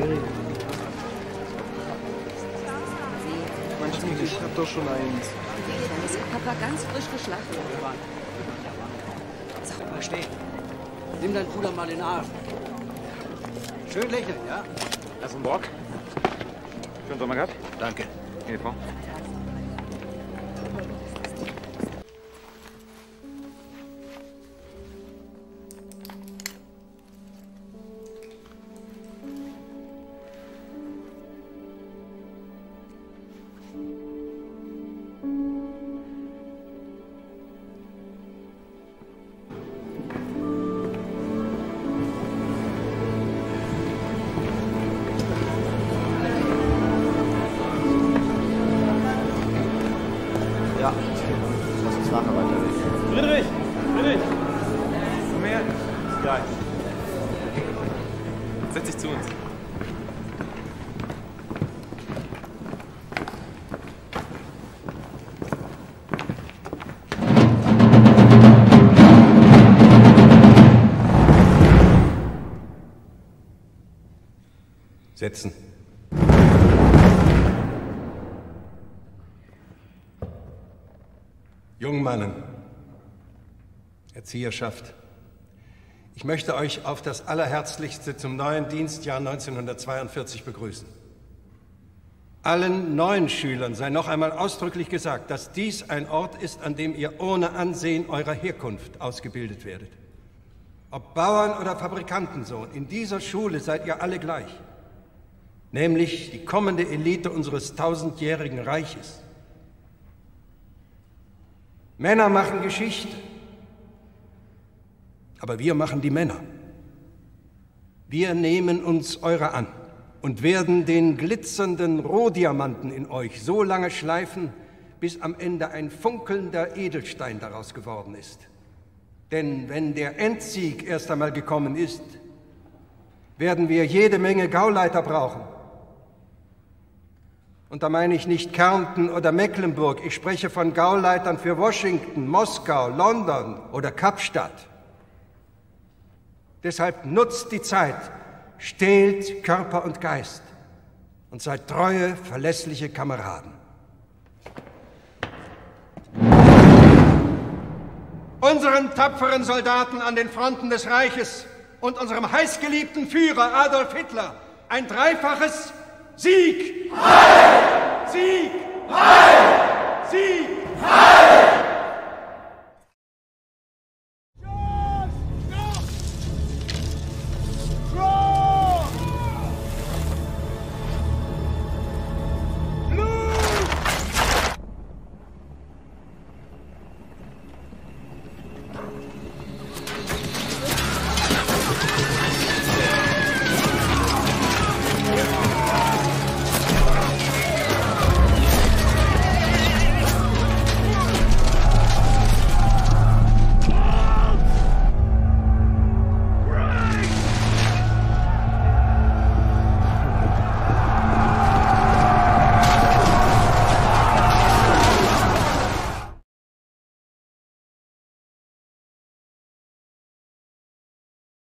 Ich hab doch schon eins. Das hat Papa ganz frisch geschlachtet. Sag mal, steh. Nimm deinen Bruder mal in den Arm. Schön lächeln, ja? Lass einen Bock. Schönen Sommer gehabt. Danke. Hier, Frau. Ja, lass uns nachher weiterreden. Friedrich! Friedrich! Komm her! Ja. Setz dich zu uns. Setzen. Jungmannen, Erzieherschaft, ich möchte euch auf das Allerherzlichste zum neuen Dienstjahr 1942 begrüßen. Allen neuen Schülern sei noch einmal ausdrücklich gesagt, dass dies ein Ort ist, an dem ihr ohne Ansehen eurer Herkunft ausgebildet werdet. Ob Bauern oder Fabrikantensohn, in dieser Schule seid ihr alle gleich, nämlich die kommende Elite unseres 1000-jährigen Reiches. Männer machen Geschichte, aber wir machen die Männer. Wir nehmen uns eurer an und werden den glitzernden Rohdiamanten in euch so lange schleifen, bis am Ende ein funkelnder Edelstein daraus geworden ist. Denn wenn der Endsieg erst einmal gekommen ist, werden wir jede Menge Gauleiter brauchen. Und da meine ich nicht Kärnten oder Mecklenburg, ich spreche von Gauleitern für Washington, Moskau, London oder Kapstadt. Deshalb nutzt die Zeit, stählt Körper und Geist und seid treue, verlässliche Kameraden. Unseren tapferen Soldaten an den Fronten des Reiches und unserem heißgeliebten Führer Adolf Hitler ein dreifaches Sieg! Heil! Sieg! Heil! Sieg! Heil!